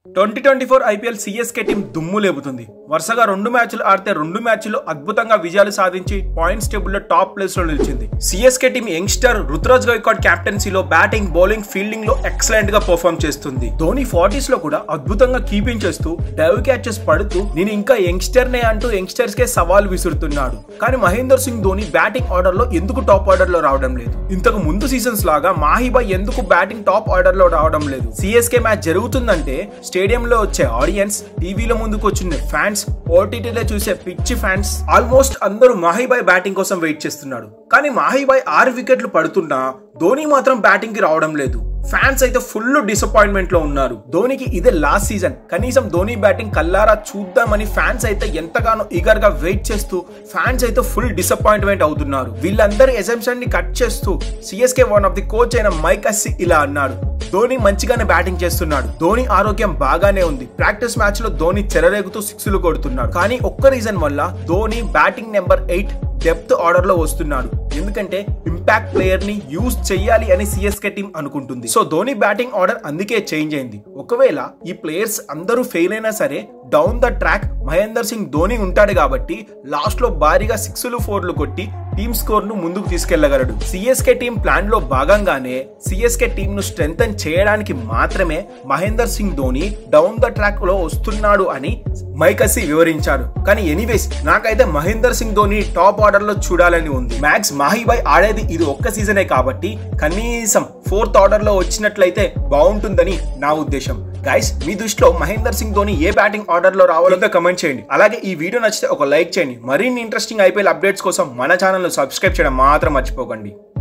2024 IPL CSK team దుమ్ము లేపుతుంది. వరుసగా 2 మ్యాచ్లు ఆడితే 2 మ్యాచ్ల్లో అద్భుతంగా విజయాలు సాధించి పాయింట్స్ టేబుల్ లో టాప్ ప్లేస్ లో నిలిచింది. CSK team youngster Ruturaj Gaikwad కెప్టెన్సీలో బ్యాటింగ్, బౌలింగ్, ఫీల్డింగ్ లో ఎక్సలెంట్ గా పర్ఫార్మ్ చేస్తుంది. ధోని 40s లో కూడా అద్భుతంగా కీపింగ్ చేస్తూ డైవ్ క్యాచెస్ పడుతూ నేను ఇంకా యంగ్స్టర్ నే అంటూ యంగ్స్టర్స్ కే సవాల్ విసురుతున్నాడు. కానీ మహేందర్ సింగ్ ధోని బ్యాటింగ్ ఆర్డర్ లో ఎందుకు టాప్ ఆర్డర్ లో రావడం లేదు? ఇంతకు ముందు సీజన్స్ లాగా మాహిబాయ్ ఎందుకు బ్యాటింగ్ టాప్ ఆర్డర్ లో రావడం లేదు? సిఎస్కే మ్యాచ్ జరుగుతుందంటే స్టేడియంలో వచ్చే ఆడియన్స్, టీవీలో ముందుకు వచ్చిన ఫ్యాన్స్, ఓటీటీలో చూసే పిచ్చి ఫ్యాన్స్ ఆల్మోస్ట్ అందరూ మాహిబాయ్ బ్యాటింగ్ కోసం వెయిట్ చేస్తున్నాడు. కానీ మాహిబాయ్ 6 వికెట్లు పడుతున్నా ధోని మాత్రం బ్యాటింగ్ కి రావడం లేదు. ఫ్యాన్స్ అయితే ఫుల్ డిసప్పాయింట్మెంట్ లో ఉన్నారు. ధోనికి ఇదే లాస్ట్ సీజన్, కనీసం ధోని బ్యాటింగ్ కల్లారా చూద్దామని ఫ్యాన్స్ అయితే ఎంతగానో ఈగర్ గా వెయిట్ చేస్తూ ఫ్యాన్స్ అయితే ఫుల్ డిసప్పాయింట్మెంట్ అవుతున్నారు. వీళ్ళందరి ఎసెంప్షన్ ని కట్ చేస్తూ CSK one of the coach అయిన మైక్ హస్సీ ఇలా అన్నాడు: ధోని మంచిగానే బ్యాటింగ్ చేస్తున్నాడు, ధోని ఆరోగ్యం బాగానే ఉంది, ప్రాక్టీస్ మ్యాచ్ లో ధోని చెలరేగుతూ సిక్స్లు కొడుతున్నాడు. కానీ ఒక్క రీజన్ వల్ల Dhoni batting number 8 depth order లో వస్తున్నాడు. ఎందుకంటే ఇంపాక్ట్ ప్లేయర్ ని యూజ్ చెయ్యాలి అని సిఎస్కే టీం అనుకుంటుంది. సో ధోని బ్యాటింగ్ ఆర్డర్ అందుకే చేంజ్ అయింది. ఒకవేళ ఈ ప్లేయర్స్ అందరూ ఫెయిల్ అయినా సరే down the track Mahender Singh Dhoni ఉంటాడు కాబట్టి లాస్ట్ లో భారీగా 6లు 4లు కొట్టి టీమ్ స్కోర్ ను ముందుకు తీసుకెళ్లగలడు. సిఎస్కే టీం ప్లాన్ లో భాగంగానే సిఎస్కే టీం ను స్ట్రెంథన్ చేయడానికి మాత్రమే Mahender Singh Dhoni down the track లో వస్తున్నాడు అని మైక్ హస్సీ వివరించాడు. కానీ ఎనీవేస్ నాకైతే మహేందర్ సింగ్ ధోని టాప్ ఆర్డర్ లో చూడాలని ఉంది. మ్యాక్స్ మాహిబాయ్ ఆడేది ఇది ఒక్క సీజనే కాబట్టి కనీసం 4th ఆర్డర్ లో వచ్చినట్లయితే బాగుంటుందని నా ఉద్దేశం. గైస్, మీ దృష్టిలో మహేందర్ సింగ్ ధోని ఏ బ్యాటింగ్ ఆర్డర్ లో రావాలో కమెంట్ చేయండి. అలాగే ఈ వీడియో నచ్చితే ఒక లైక్ చేయండి. మరిన్ని ఇంట్రెస్టింగ్ ఐపీఎల్ అప్డేట్స్ కోసం మన ఛానల్ ను సబ్స్క్రైబ్ చేయడం మాత్రం మర్చిపోకండి.